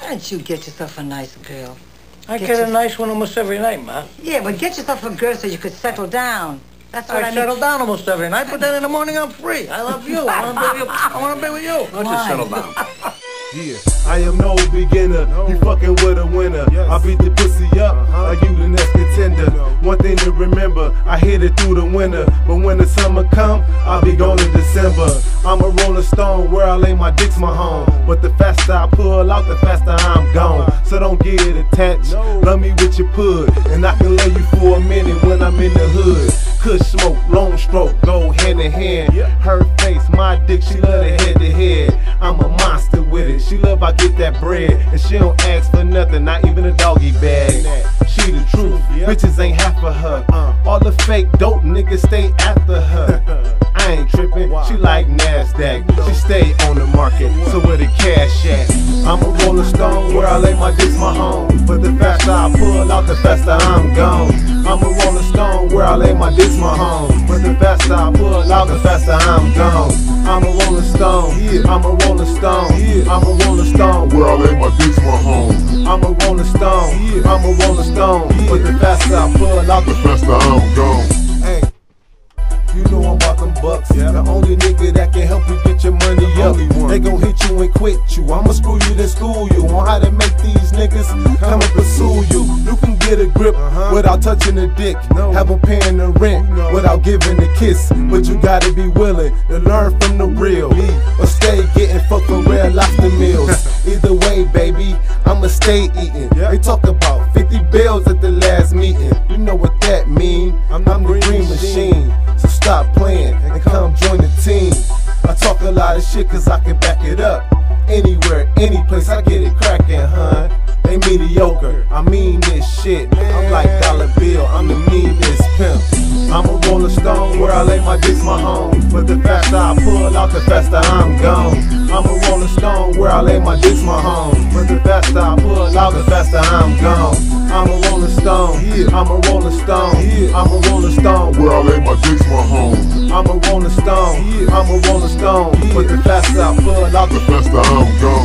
Why don't you get yourself a nice girl? I get a nice one almost every night, Ma. Yeah, but get yourself a girl so you could settle down. That's what I settle down almost every night, but then in the morning I'm free. I love you. I want to be with you. Don't you settle down. Yeah, I am no beginner. You fucking with a winner. I beat the pussy up. Are you the next contender? One thing to remember, I hit it through the winter. But when the summer come, I'll be gone in December. I'm a rolling stone, where I lay my dick's my home. But the faster I pull out, the faster I'm gone. So don't get attached, love me with your pud. And I can love you for a minute when I'm in the hood. Kush smoke, long stroke, go hand in hand. Her face, my dick, she love it head to head. I'm a monster with it, she love I get that bread. And she don't ask for nothing, not even a doggy bag. She the truth, bitches ain't half of her. All the fake dope niggas stay after her. I ain't tripping, she like NASDAQ. She stay on the market, so where the cash at? I'm a rolling stone, where I lay my dick's my home. But the faster I pull out, the faster I'm gone. I'm a rolling stone, where I lay my dick's my home. But the faster I pull out, the faster I'm gone. I'm a rolling stone, I'm a rolling stone, I'm a rolling stone, where I lay my dick's my home. I'm a rolling stone, I'm a rolling stone. But the faster I pull out, the faster I'm gone. Hey, you know I'm about them bucks. The only nigga that can help you get your money up. They gon' hit you and quit you. I'ma screw you then school you on how to make these niggas come and pursue you. You can get a grip without touching a dick. Have them paying the rent without giving a kiss. But you gotta be willing to learn from the real, or stay getting fucked for real lobster meals. Either way, baby, I'ma stay eating. They talk about 50 bills at the last meeting. You know what that mean? I'm the green machine. So stop playing and come join the team. I talk a lot of shit cause I can back it up. Anywhere, any place, I get it crackin', hun. They mediocre, I mean this shit. I'm like Dollar Bill, I'm the meanest pimp. I'm a rolling stone, where I lay my dick's my home. But the faster I pull out, the faster I'm gone. I'm a rolling stone, where I lay my dick's my home. But the faster I pull out, the faster I'm gone. I'm a rolling stone, I'm a rolling stone, I'm a rolling stone, where I lay my dick's my home. I'm a rolling stone, I'm a rolling stone. But the faster I pull out, the faster I'm gone.